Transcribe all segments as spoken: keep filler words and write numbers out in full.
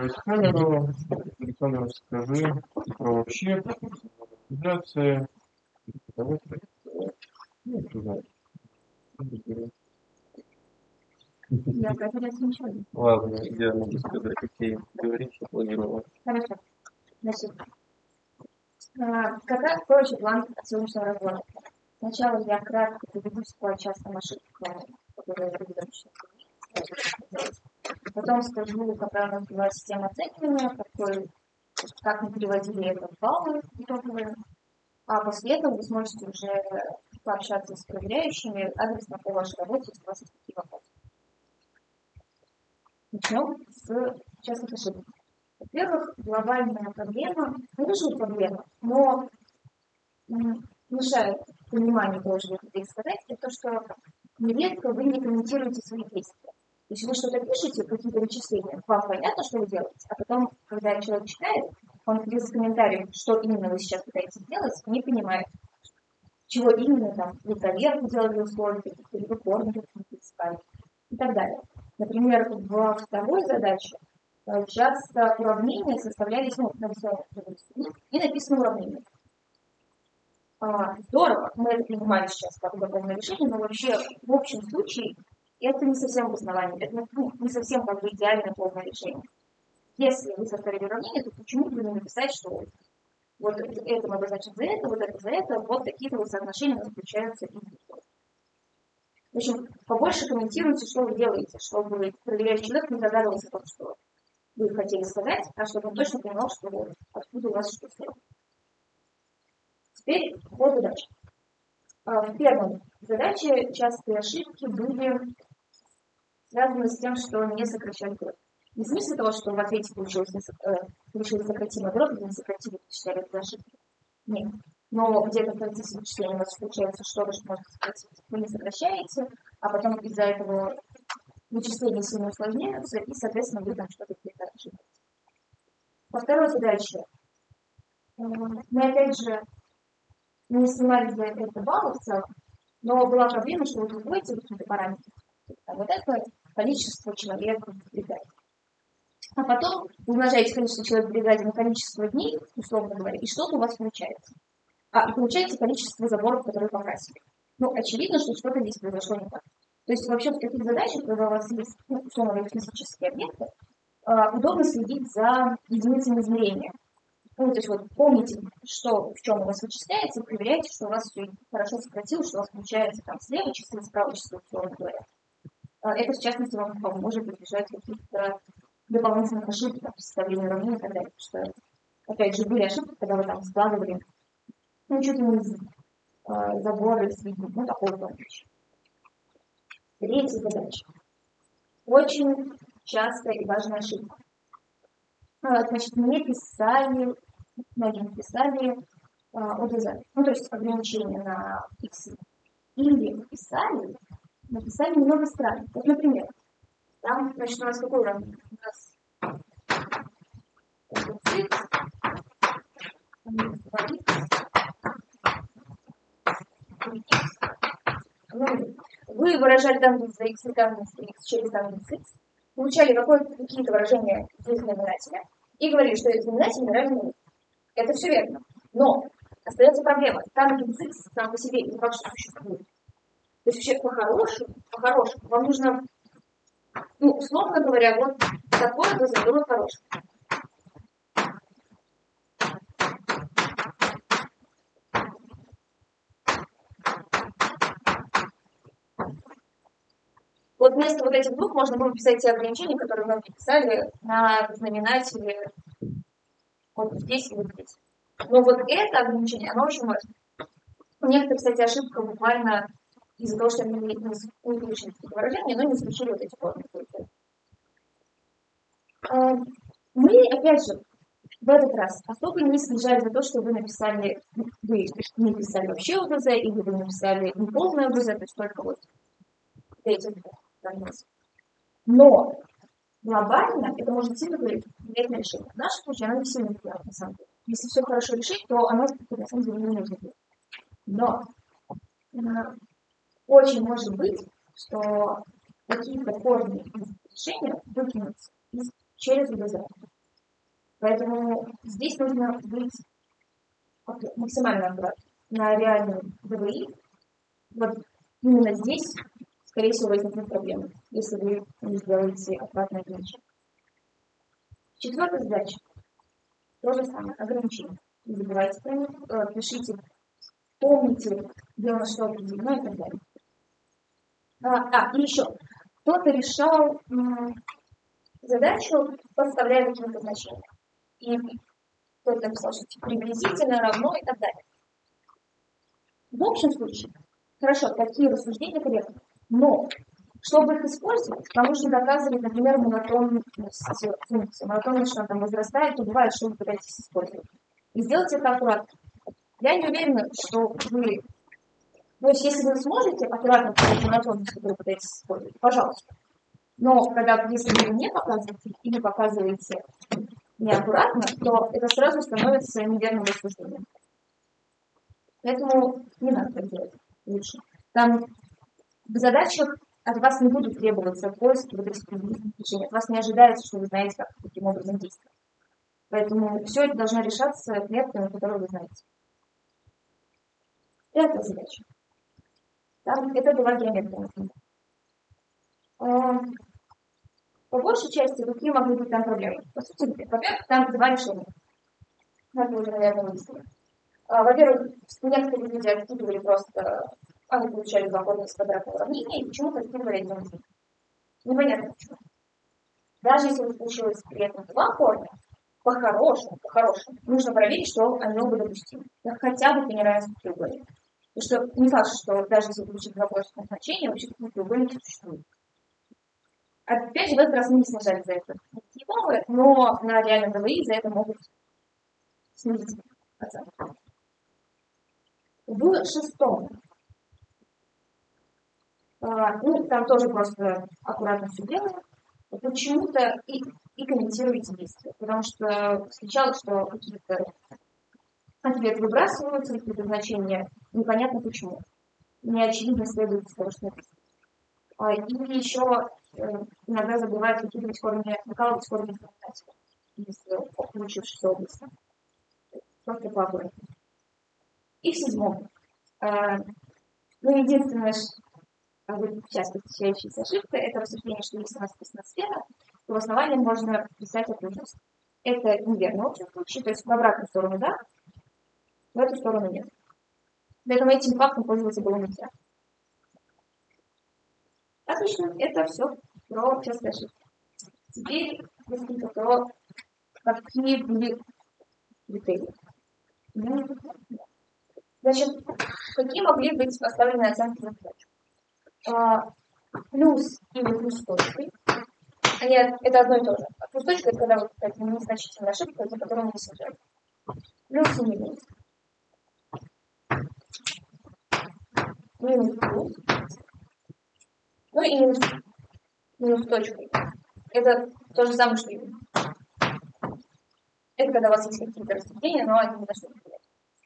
включать камеру. Александр, расскажи про вообще организация. Давайте. Ну, кто знает. Я говорю, ничего. Ладно, я могу сказать, какие говорить, что планировал. Хорошо. Значит, а, какая, короче, план сегодняшнего разговора? Сначала я кратко приведусь по частным ошибкам, которые я буду сейчас. Потом скажу, какая у нас была система оценивания, какой, как мы переводили это в баллы итоговые. А после этого вы сможете уже пообщаться с проверяющими адресно по вашей работе, если у вас есть такие вопросы. Начнем с частных ошибок. Во-первых, глобальная проблема, не же проблема, но мешает пониманию того, что я хотела сказать, это то, что нередко вы не комментируете свои действия. То есть вы что-то пишете, какие-то вычисления, вам понятно, что вы делаете, а потом, когда человек читает, он без комментариев, что именно вы сейчас пытаетесь сделать, не понимает, чего именно там, вы проверку делали условия, каких-то либо формы искали и так далее. Например, во второй задаче часто уравнения составлялись, ну, написано и написано уравнение. А, здорово, мы это принимали сейчас как удобное решение, но вообще в общем случае это не совсем обоснование, это ну, не совсем как бы идеальное полное решение. Если вы составили уравнение, то почему бы не написать, что вот это мы обозначим за это, вот это за это, вот такие-то вот соотношения у нас включаются и в общем, побольше комментируйте, что вы делаете, чтобы проверяющий человек не догадывался о том, что вы хотели сказать, а чтобы он точно понимал, что вот, откуда у вас что сделано. Теперь по задаче. В первом задаче частые ошибки были связаны с тем, что не сокращали дробь. Не в смысле того, что в ответе получилось, э, получилось сократимая дробь, не сократили, считали это ошибки. Нет. Но где-то в процессе вычисления у вас получается что-то, что можно сократить. Вы не сокращаете, а потом из-за этого вычисления сильно усложняются, и, соответственно, вы там что-то где-то ошибаете. По второй задаче мы, опять же, не снимали за это баллы в целом, но была проблема, что вы вводите какие-то параметры. Вот это количество человек в бригаде. А потом умножаете количество человек в бригаде на количество дней, условно говоря, и что-то у вас получается. А, и получается количество заборов, которые покрасили. Ну, очевидно, что что-то здесь произошло не так. То есть вообще в таких задачах, когда у вас есть, ну, условно говоря, физические объекты, э, удобно следить за единицами измерения. Ну, то есть вот помните, что в чем у вас вычисляется, и проверяйте, что у вас все хорошо сократилось, что у вас получается там слева число, справа число, условно говоря. Это, в частности, вам поможет избежать каких-то дополнительных ошибок при составлении уравнений и так далее. Потому что, опять же, были ошибки, когда вы там складывали, ну, чуть ли не э, заборы, свидетели, ну, такого рода вещи. Третья задача. Очень частая и важная ошибка. Значит, не писали, многие не писали ОДЗ, ну, то есть ограничения на x. Или писали, написали немного странно. Вот, например, там, значит, у нас какой уровень? У нас вы выражали данные за x и данные за x через данные за x, получали какие-то выражения в их знаменателя и говорили, что их знаменатель равен нулю. Это все верно. Но остается проблема. Там x сам по себе не факт, что существует. То есть вообще по-хорошему, по-хорошему, вам нужно, ну, условно говоря, вот такое было хорошее. Вот вместо вот этих двух можно было писать те ограничения, которые мы написали на знаменателе вот здесь и вот здесь. Но вот это ограничение, оно очень важно. У некоторых, кстати, ошибка буквально из-за того, что они не, не, не получили такие выражения, но не исключили вот эти формы. Мы, опять же, в этот раз особо не снижали за то, что вы написали, вы не написали вообще ОДЗ, или вы написали неполное ОДЗ, то есть только вот эти двух. Но глобально это может сильно влиять на решение. В нашем случае оно не сильно влияет, на самом деле. Если все хорошо решить, то оно на самом деле не нужно делать. Но э, очень может быть, что какие-то корни решения выкинутся через ОДЗ. Поэтому здесь нужно быть максимально аккуратным. На реальном ДВИ, вот именно здесь, скорее всего, возникнут проблемы, если вы не сделаете аккуратное ограничение. Четвертая задача. То же самое, ограничение. Не забывайте про них, пишите, помните, где у нас что определено и так далее. А, а и еще. Кто-то решал м, задачу, подставляя какие-то значения. И кто-то написал, что типа, приблизительно равно и так далее. В общем случае, хорошо, такие рассуждения корректны. Но, чтобы их использовать, вам нужно доказывать, например, монотонность функции. Монотонность, что она там возрастает, то бывает, что вы пытаетесь использовать. И сделайте это аккуратно. Я не уверена, что вы... То есть, если вы сможете аккуратно показать монотонность, которую вы пытаетесь использовать, пожалуйста. Но когда, если вы не показываете или показываете неаккуратно, то это сразу становится неверным рассуждением. Поэтому не надо так делать лучше. Там в задачах от вас не будут требоваться поиски вот этих приблизительных решений. От вас не ожидается, что вы знаете, как таким образом действовать. Поэтому все это должно решаться методами, которые вы знаете. Пятая задача. Там, это была геометрия. А, по большей части, какие могли быть там проблемы? По сути, во-первых, там два решения. Это уже, наверное, выяснили. А, во-первых, некоторые люди откидывали просто, они получали два корня из квадратного уравнения, и почему-то откидывали один из них. Непонятно почему. Даже если получилось при этом два корня, по-хорошему, по-хорошему, нужно проверить, что они оба допустимы. Хотя бы по неравенству треугольника. Потому что не факт, что даже если получить два косвенных значения, вообще такие треугольники существуют. Опять же, в этот раз мы не снижали за это никакие баллы, но на реальном ДВИ за это могут снизить оценку. В шестом. А, ну, там тоже просто аккуратно все делаем. Почему-то и, и комментируете действия. Потому что встречалось, что какие-то ответы выбрасываются, какие-то значения непонятно почему. Не очевидно следует из того, что написано. А, и еще э, иногда забывают выкидывать корни, выкалывать корни информации из получившейся области. Просто поаккуратнее. И в седьмом. Э, ну, единственное, что часто встречающаяся ошибка, это рассуждение, что если у нас написана сфера, то в основании можно писать окружность. Это неверно в общем случае, то есть в обратную сторону да, в эту сторону нет. Поэтому этим фактом пользоваться было нельзя. Отлично, это все про частые ошибки. Теперь несколько про какие были критерии. Значит, какие могли быть поставлены оценки на задачу? А, плюс или плюс точкой. Они, это одно и то же. А плюс точка это когда вот такая незначительная ошибка, за которую мы не сажаем. Плюс и минус. Минус плюс. Ну и минус, минус точкой. Это то же самое, что и минус. Это когда у вас есть какие-то рассуждения, но они не на что влияют.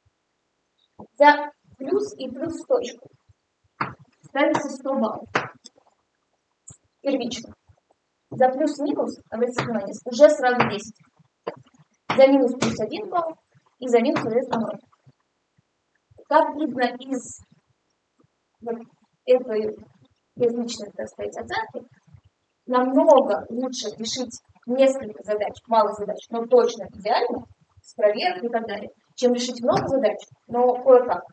За плюс и плюс точку ставится сто баллов. Первично. За плюс-минус, обратите внимание, уже сразу десять. За минус плюс один балл и за минус, соответственно, ноль. Как видно из вот этой первичной, так сказать, оценки, намного лучше решить несколько задач, мало задач, но точно идеально, с проверкой и так далее, чем решить много задач, но кое-как.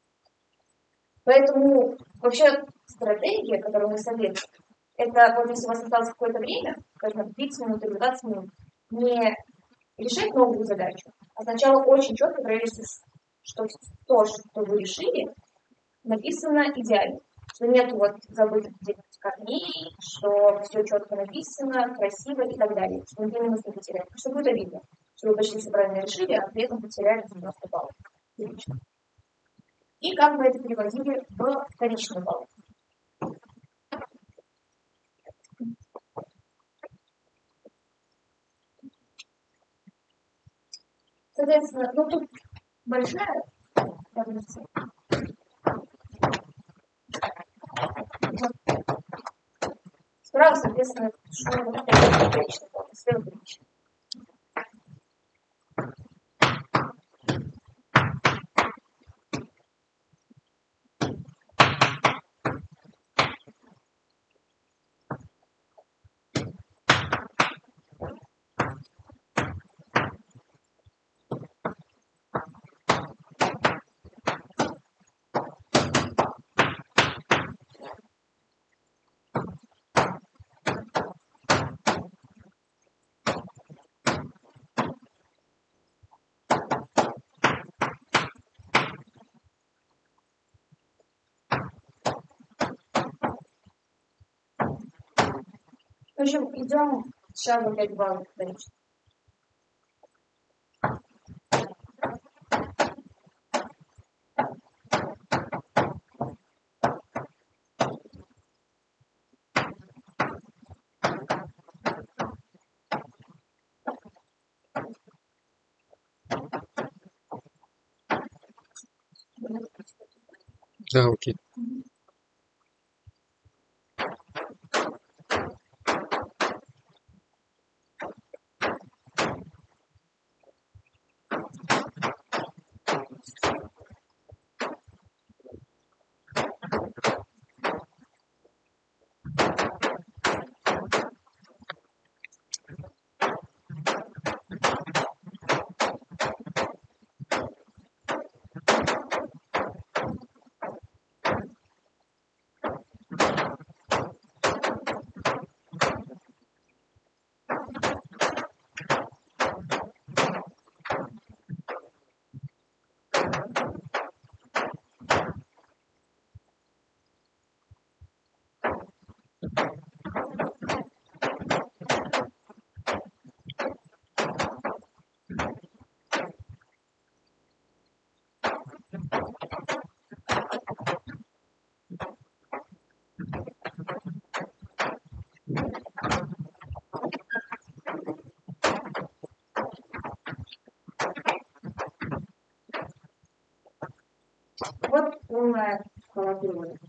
Поэтому вообще стратегия, которую мы советуем, это вот если у вас осталось какое-то время, скажем, тридцать минут или двадцать минут, не решить новую задачу, а сначала очень четко проверить, что то, что вы решили, написано идеально. Что нет вот забытых корней, что все четко написано, красиво и так далее. Что вы не нужно потерять. Что будет обидно, что вы почти все правильно решили, а при этом потеряли девяносто баллов. И как мы это переводили в вторичные баллы. Соответственно, ну тут большая таблица. Справа, соответственно, что это вторичный балл, слева вторичный. В общем, идем к шагу пять баллов. Дальше. Да, окей. Вот полная шкала перевода.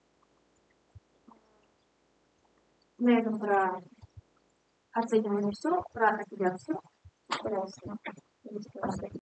На этом про оценивание все, про апелляцию. Пожалуйста.